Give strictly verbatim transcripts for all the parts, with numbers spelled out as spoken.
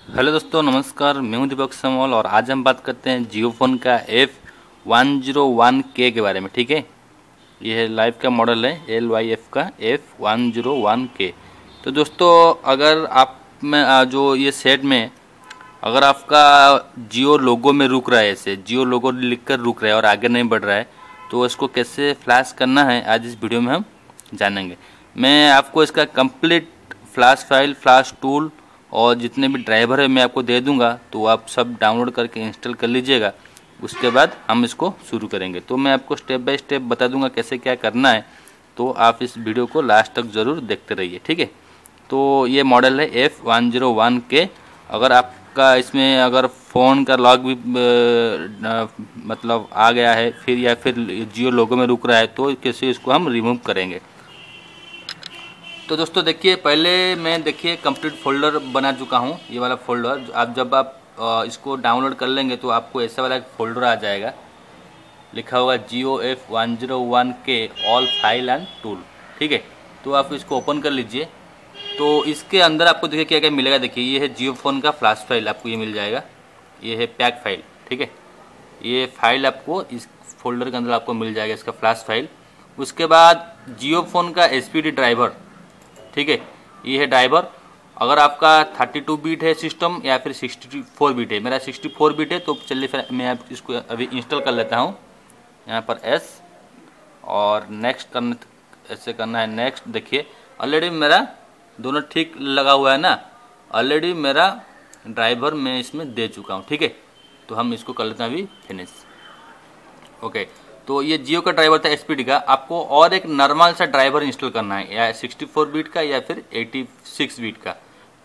Hello दोस्तों, नमस्कार। मैं हूं दीपक समोल और आज हम बात करते हैं जियो फोन का F one zero one K के बारे में। ठीक है, ये लाइव का मॉडल है एल वाई एफ का F one zero one K. तो दोस्तों, अगर आप में आ, जो ये सेट में अगर आपका जियो लोगो में रुक रहा है, ऐसे जियो लोगो लिखकर रुक रहा है और आगे नहीं बढ़ रहा है, तो इसको कैसे फ्लैश करना है आज इस वीडियो में हम जानेंगे। मैं आपको इसका complete flash file, flash tool और जितने भी ड्राइवर है मैं आपको दे दूंगा, तो आप सब डाउनलोड करके इंस्टॉल कर लीजिएगा। उसके बाद हम इसको शुरू करेंगे। तो मैं आपको स्टेप बाय स्टेप बता दूंगा कैसे क्या करना है, तो आप इस वीडियो को लास्ट तक ज़रूर देखते रहिए। ठीक है, तो ये मॉडल है एफ वन ज़ीरो वन के। अगर आपका इसमें अगर फ़ोन का लॉक भी आ, मतलब आ गया है फिर या फिर जियो लोगो में रुक रहा है, तो कैसे इसको हम रिमूव करेंगे। तो दोस्तों देखिए, पहले मैं देखिए कंप्लीट फोल्डर बना चुका हूँ। ये वाला फोल्डर आप जब आप इसको डाउनलोड कर लेंगे तो आपको ऐसा वाला एक फोल्डर आ जाएगा, लिखा होगा Jio F one zero one K all file and tool. ठीक है, तो आप इसको ओपन कर लीजिए। तो इसके अंदर आपको देखिए क्या क्या मिलेगा। देखिए, ये है जियो फोन का फ्लैश फाइल, आपको ये मिल जाएगा। ये है पैक फाइल। ठीक है, ये फाइल आपको इस फोल्डर के अंदर आपको मिल जाएगा, इसका फ्लैश फाइल। उसके बाद जियो फोन का एस पी डी ड्राइवर। ठीक है, ये है ड्राइवर। अगर आपका थर्टी टू बीट है सिस्टम या फिर सिक्सटी फोर बीट है, मेरा सिक्सटी फोर बीट है, तो चलिए फिर मैं आप इसको अभी इंस्टॉल कर लेता हूँ। यहाँ पर एस और नेक्स्ट करना, ऐसे करना है नेक्स्ट। देखिए ऑलरेडी मेरा दोनों ठीक लगा हुआ है ना, ऑलरेडी मेरा ड्राइवर मैं इसमें दे चुका हूँ। ठीक है, तो हम इसको कर लेते हैं अभी फिनिश। ओके, तो ये जियो का ड्राइवर था एसपीडी का। आपको और एक नॉर्मल सा ड्राइवर इंस्टॉल करना है, या सिक्सटी फोर बीट का या फिर एटी सिक्स बीट का।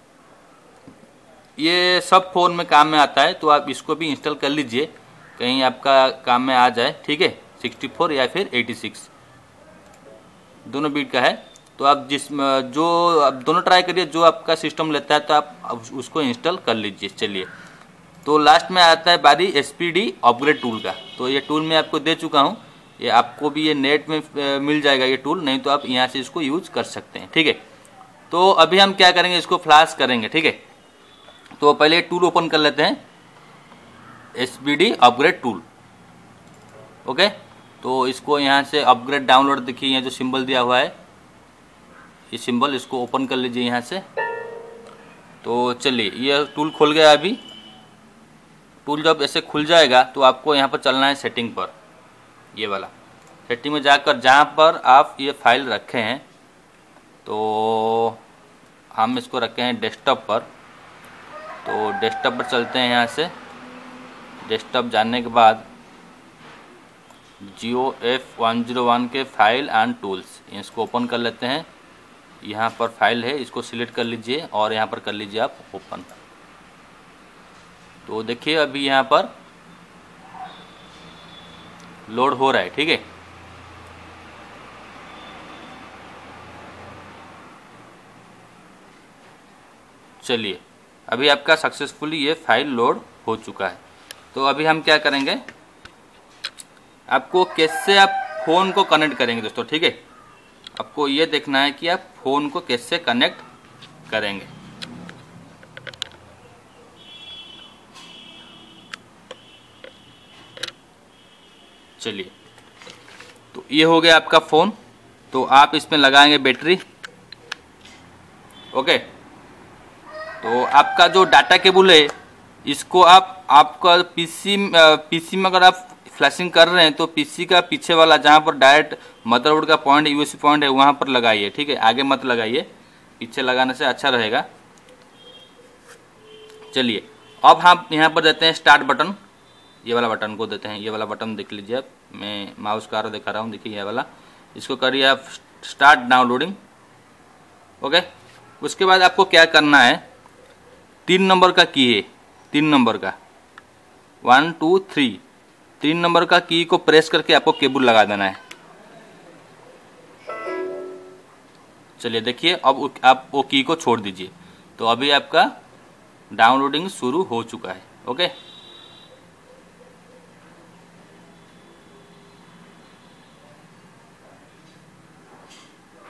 ये सब फ़ोन में काम में आता है, तो आप इसको भी इंस्टॉल कर लीजिए, कहीं आपका काम में आ जाए। ठीक है, सिक्सटी फोर या फिर एटी सिक्स दोनों बीट का है। तो आप जिस जो आप दोनों ट्राई करिए, जो आपका सिस्टम लेता है तो आप उसको इंस्टॉल कर लीजिए। चलिए, तो लास्ट में आता है बारी एसपीडी अपग्रेड टूल का। तो ये टूल मैं आपको दे चुका हूँ, ये आपको भी ये नेट में मिल जाएगा ये टूल, नहीं तो आप यहाँ से इसको यूज कर सकते हैं। ठीक है, तो अभी हम क्या करेंगे, इसको फ्लैश करेंगे। ठीक है, तो पहले टूल ओपन कर लेते हैं, एसपीडी अपग्रेड टूल। ओके, तो इसको यहाँ से अपग्रेड डाउनलोड, देखिए यहाँ जो सिंबल दिया हुआ है, ये सिंबल, इसको ओपन कर लीजिए यहाँ से। तो चलिए, ये टूल खुल गया। अभी टूल जब ऐसे खुल जाएगा तो आपको यहाँ पर चलना है सेटिंग पर। ये वाला सेटिंग में जाकर जहाँ पर आप ये फाइल रखे हैं, तो हम इसको रखे हैं डेस्कटॉप पर। तो डेस्कटॉप पर चलते हैं। यहाँ से डेस्कटॉप जाने के बाद Jio F one zero one K file and tools, इसको ओपन कर लेते हैं। यहाँ पर फाइल है, इसको सिलेक्ट कर लीजिए और यहाँ पर कर लीजिए आप ओपन। तो देखिए अभी यहाँ पर लोड हो रहा है। ठीक है, चलिए अभी आपका सक्सेसफुली ये फाइल लोड हो चुका है। तो अभी हम क्या करेंगे, आपको कैसे आप फ़ोन को कनेक्ट करेंगे दोस्तों। ठीक है, आपको ये देखना है कि आप फ़ोन को कैसे कनेक्ट करेंगे। चलिए, तो ये हो गया आपका फ़ोन। तो आप इसमें लगाएंगे बैटरी। ओके, तो आपका जो डाटा केबल है, इसको आप आपका पीसी पीसी में अगर आप फ्लैशिंग कर रहे हैं तो पीसी का पीछे वाला जहाँ पर डायरेक्ट मदरबोर्ड का पॉइंट, यूएसबी पॉइंट है, वहाँ पर लगाइए। ठीक है, आगे मत लगाइए, पीछे लगाने से अच्छा रहेगा। चलिए, अब हम यहाँ पर देते हैं स्टार्ट बटन। ये वाला बटन को देते हैं, ये वाला बटन देख लीजिए आप, मैं माउस का दिखा रहा हूँ। देखिए ये वाला, इसको करिए आप स्टार्ट डाउनलोडिंग। ओके, उसके बाद आपको क्या करना है, तीन नंबर का की है, तीन नंबर का वन टू थ्री, तीन नंबर का की को प्रेस करके आपको केबल लगा देना है। चलिए देखिए, अब आप वो की को छोड़ दीजिए। तो अभी आपका डाउनलोडिंग शुरू हो चुका है। ओके,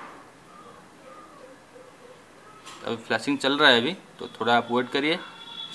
अभी फ्लैशिंग चल रहा है अभी, तो थोड़ा आप वेट करिए।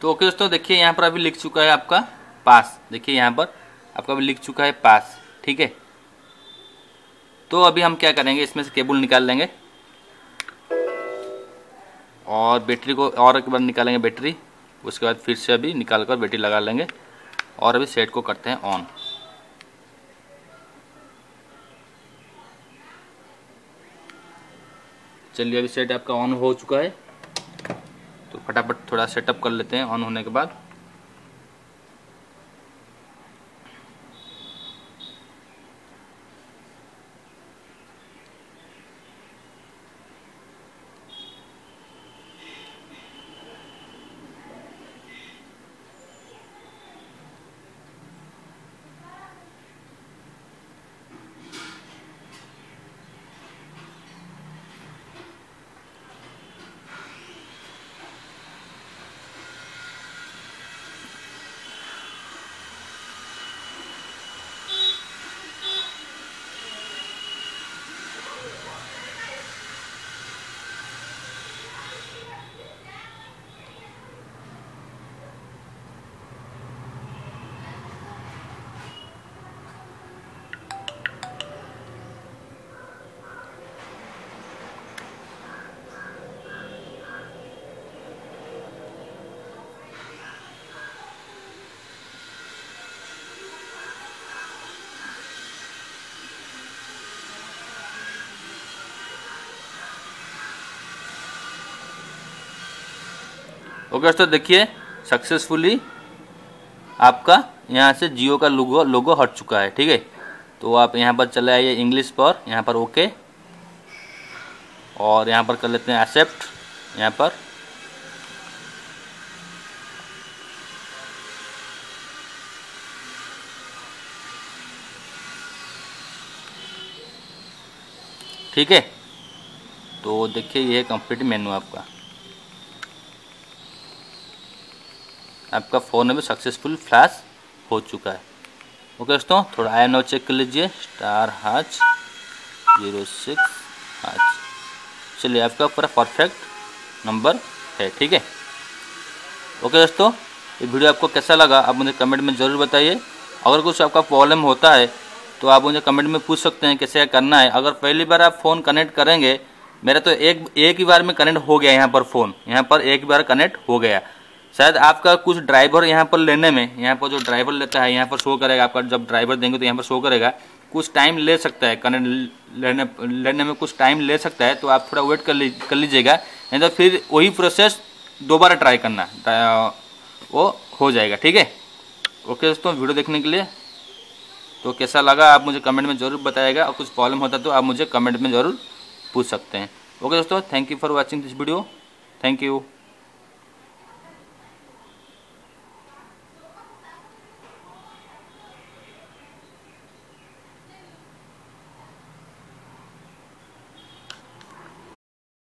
तो ओके दोस्तों, देखिए यहाँ पर अभी लिख चुका है आपका पास, देखिए यहाँ पर आपका अभी लिख चुका है पास, ठीक है। तो अभी हम क्या करेंगे, इसमें से केबल निकाल लेंगे और बैटरी को और एक बार निकालेंगे बैटरी, उसके बाद फिर से अभी निकाल कर बैटरी लगा लेंगे और अभी सेट को करते हैं ऑन। चलिए अभी सेट आपका ऑन हो चुका है, तो फटाफट थोड़ा सेटअप कर लेते हैं ऑन होने के बाद। ओके दोस्तों, देखिए सक्सेसफुली आपका यहाँ से जियो का लोगो लोगो हट चुका है, ठीक है। तो आप यहाँ पर चले आइए इंग्लिश पर, यहाँ पर ओके, और यहाँ पर कर लेते हैं एक्सेप्ट, यहाँ पर ठीक है। तो देखिए ये कंप्लीट मेनू आपका आपका फ़ोन में सक्सेसफुल फ्लैश हो चुका है। ओके दोस्तों, थोड़ा आई नो चेक कर लीजिए, स्टार हाच जीरो सिक्स हाच, चलिए आपका पूरा परफेक्ट नंबर है, ठीक है। ओके दोस्तों, ये वीडियो आपको कैसा लगा आप मुझे कमेंट में ज़रूर बताइए। अगर कुछ आपका प्रॉब्लम होता है तो आप मुझे कमेंट में पूछ सकते हैं कैसे करना है। अगर पहली बार आप फ़ोन कनेक्ट करेंगे, मेरा तो एक एक ही बार में कनेक्ट हो गया, यहाँ पर फ़ोन यहाँ पर एक बार कनेक्ट हो गया। शायद आपका कुछ ड्राइवर यहाँ पर लेने में, यहाँ पर जो ड्राइवर लेता है यहाँ पर शो करेगा, आपका जब ड्राइवर देंगे तो यहाँ पर शो करेगा, कुछ टाइम ले सकता है, कनेक्ट लेने लेने में कुछ टाइम ले सकता है। तो आप थोड़ा वेट कर ली कर लीजिएगा, नहीं तो फिर वही प्रोसेस दोबारा ट्राई करना, वो हो जाएगा, ठीक है। ओके दोस्तों, वीडियो देखने के लिए तो कैसा लगा आप मुझे कमेंट में ज़रूर बताइएगा, और कुछ प्रॉब्लम होता तो आप मुझे कमेंट में ज़रूर पूछ सकते हैं। ओके दोस्तों, thank you for watching this video, thank you.